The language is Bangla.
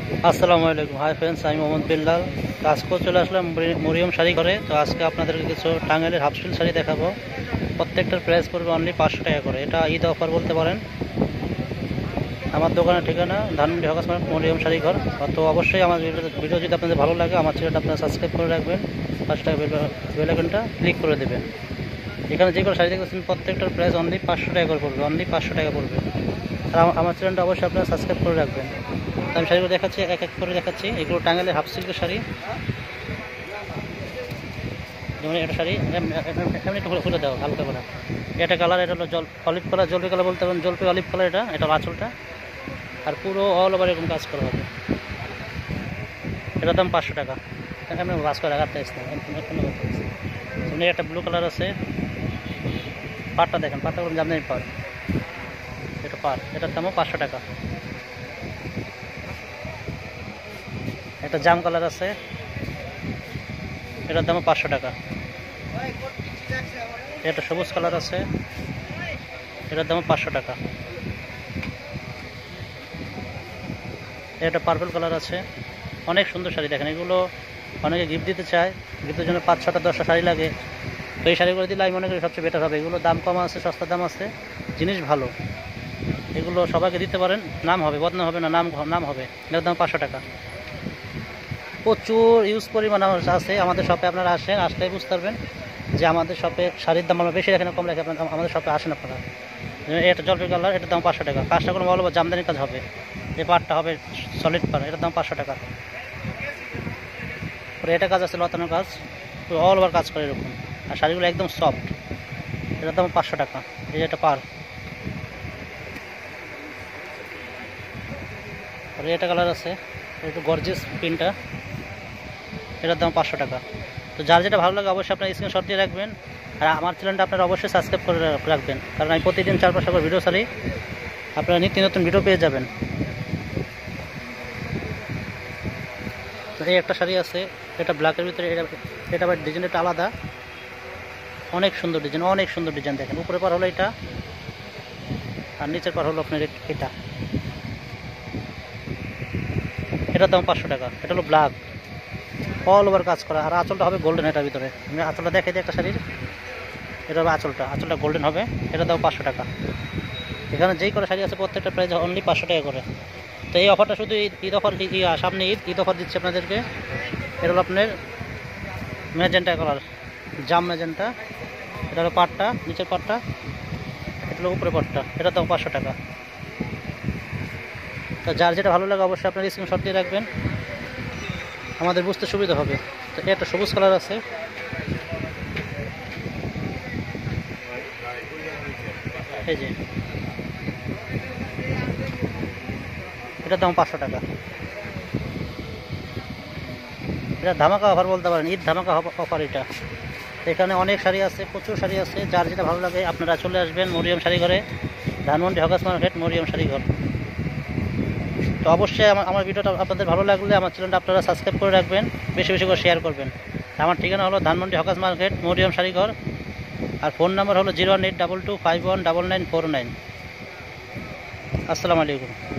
আসসালামু আলাইকুম। হাই ফ্রেন্ডস, আমি মোহাম্মদ বিল্লাল। তো আজকেও চলে আসলাম মরিয়ম শাড়ি ঘরে। তো আজকে আপনাদেরকে কিছু টাঙ্গাইলের হাফ সিল্ক শাড়ি দেখাবো। প্রত্যেকটার প্রাইস পড়বে অনলি 500 টাকা করে। এটা ঈদ অফার বলতে পারেন। আমার দোকানের ঠিকানা ধানমন্ডি হকাস মার্কেট, মরিয়ম শাড়ি ঘর। তো অবশ্যই আমার ভিডিও যদি আপনাদের ভালো লাগে, আমার চ্যানেলটা আপনারা সাবস্ক্রাইব করে রাখবেন, পাঁচ টাকা বেল আইকনটা ক্লিক করে দেবেন। এখানে যে কোনো শাড়ি দেখতেছেন প্রত্যেকটার প্রাইস অনলি 500 টাকা করে পড়বে, অনলি 500 টাকা পড়বে। আর আমার চ্যানেলটা অবশ্যই আপনারা সাবস্ক্রাইব করে রাখবেন। আমি শাড়িগুলো দেখাচ্ছি, এক এক করে দেখাচ্ছি। এগুলো টাঙ্গাইলের হাফ সিল্কের শাড়ি। যেমন এটা শাড়ি এমনি একটু খুলে দাও হালকা করে। এটা কালার, এটা হলো অলিভ কালার, জলপি কালার বলতে পারেন, জলপি অলিভ কালার। এটা আঁচলটা, আর পুরো অল ওভার এরকম কাজ করা হবে। এটার দাম 500 টাকা। এমনি কাজ করে রাখাতে আসতে এমনি একটা ব্লু কালার আছে। পাটটা দেখেন, পাটটা করুন জামদানি পাট। এটা পাট, এটার দামও 500 টাকা। একটা জাম কালার আছে, এটার দামও 500 টাকা। এটা সবুজ কালার আছে, এটার দামও 500 টাকা। এটা পার্পল কালার আছে। অনেক সুন্দর শাড়ি দেখেন। এগুলো অনেকে গিফট দিতে চায়, গিফটের জন্য 5, 6টা 10টা শাড়ি লাগে। তো এই শাড়িগুলো দিলে আমি মনে করি সবচেয়ে বেটার হবে। এগুলো দাম কম আছে, সস্তা দাম আছে, জিনিস ভালো। এগুলো সবাইকে দিতে পারেন, নাম হবে, বদনাম হবে না, নাম হবে। এটার দাম 500 টাকা। প্রচুর ইউজ পরিমাণ আছে আমাদের শপে। আপনারা আসেন, আসলেই বুঝতে পারবেন যে আমাদের শপে শাড়ির দাম আমরা বেশি রাখি না, কম রাখি। আমাদের শপে আসেন আপনারা। এটা জলপাই কালার, এটার দাম 500 টাকা। কাজটা কোনো ভালো জামদানি কাজ হবে। এই পাটটা হবে সলিড পাট, এটার দাম 500 টাকা। পরে এটা কাজ আছে লতানোর কাজ, অল ওভার কাজ করে এরকম। আর শাড়িগুলো একদম সফট, এটার দাম 500 টাকা। এই যে এটা পার, আর এটা কালার আছে, একটু গর্জিয়াস প্রিন্টটা, এটার দাম 500 টাকা। তো যার যেটা ভালো লাগে অবশ্যই আপনার স্ক্রিনশট দিয়ে রাখবেন। আর আমার চ্যানেলটা আপনারা অবশ্যই সাবস্ক্রাইব করে রাখবেন, কারণ আমি প্রতিদিন 4-5টা করে ভিডিও ছাড়ি। আপনারা নিত্য নতুন ভিডিও পেয়ে যাবেন। তো এই একটা শাড়ি আছে, এটা ব্ল্যাকের ভিতরে। এটা আবার ডিজাইনটা আলাদা, অনেক সুন্দর ডিজাইন, অনেক সুন্দর ডিজাইন। দেখেন উপরে পার হলো এটা, আর নিচের পার হলো আপনার এটা। এটার দাম 500 টাকা। এটা হলো ব্ল্যাক, অল ওভার কাজ করা। আর আঁচলটা হবে গোল্ডেন। এটার ভিতরে আমি আঁচলটা দেখে দিই একটা শাড়ির। এটা হবে আঁচলটা গোল্ডেন হবে। এটা দাম 500 টাকা। এখানে যেই করে শাড়ি আছে প্রত্যেকটা প্রাইস অনলি 500 টাকা করে। তো এই অফারটা শুধু ঈদ অফার, সামনে ঈদ অফার দিচ্ছে আপনাদেরকে। এটা হলো আপনার ম্যাজেন্টা কালার, জাম ম্যাজেন্টা। এটা হলো পাটটা, নিচের পাটটা। এটা হলো উপরে পাটটা। এটার দাম 500 টাকা। তো যার যেটা ভালো লাগে অবশ্যই আপনার স্ক্রিনশট দিয়ে রাখবেন, আমাদের বুঝতে সুবিধা হবে। তো একটা সবুজ কালার আছে, এই যে এটার দাম 500 টাকা। এটা ধামাকা অফার বলতে পারেন, ঈদ ধামাকা অফার এটা। এখানে অনেক শাড়ি আছে, প্রচুর শাড়ি আছে। যার যেটা ভালো লাগে আপনারা চলে আসবেন মরিয়ম শাড়ি ঘরে, ধানমন্ডি হকাস মার্কেট, মরিয়ম শাড়ি ঘর। তো অবশ্যই আমার ভিডিওটা আপনাদের ভালো লাগলে আমার চ্যানেলটা আপনারা সাবস্ক্রাইব করে রাখবেন, বেশি বেশি করে শেয়ার করবেন। আমার ঠিকানা হলো ধানমন্ডি হকাস মার্কেট, মরিয়ম শাড়ি ঘর। আর ফোন নাম্বার হলো 01822519949। আসসালামু আলাইকুম।